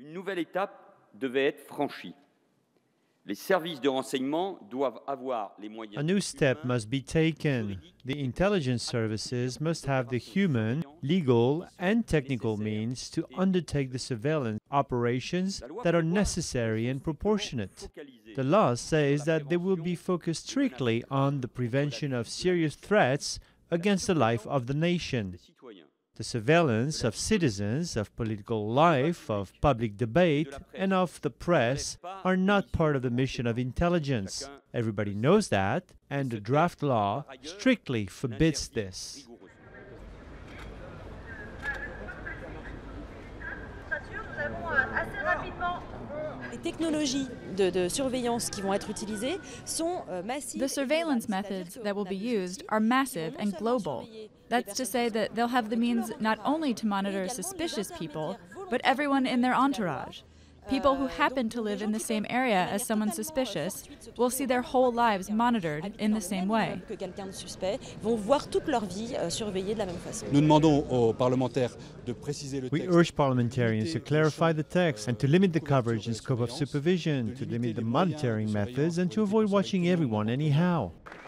Une nouvelle étape devait être franchie. Les services de renseignement doivent avoir les moyens. A new step must be taken. The intelligence services must have the human, legal, and technical means to undertake the surveillance operations that are necessary and proportionate. The law says that they will be focused strictly on the prevention of serious threats against the life of the nation. The surveillance of citizens, of political life, of public debate, and of the press are not part of the mission of intelligence. Everybody knows that, and the draft law strictly forbids this. Les technologies de surveillance qui vont être utilisées sont massives. The surveillance methods that will be used are massive and global. That's to say that they'll have the means not only to monitor suspicious people, but everyone in their entourage. People who happen to live in the same area as someone suspicious will see their whole lives monitored in the same way. Que quelqu'un de suspect vont voir toute leur vie surveillée de la même façon. Nous demandons aux parlementaires de préciser le We texte. urge parliamentarians to clarify the text and to limit the coverage and scope of supervision, to limit the monitoring methods, and to avoid watching everyone anyhow.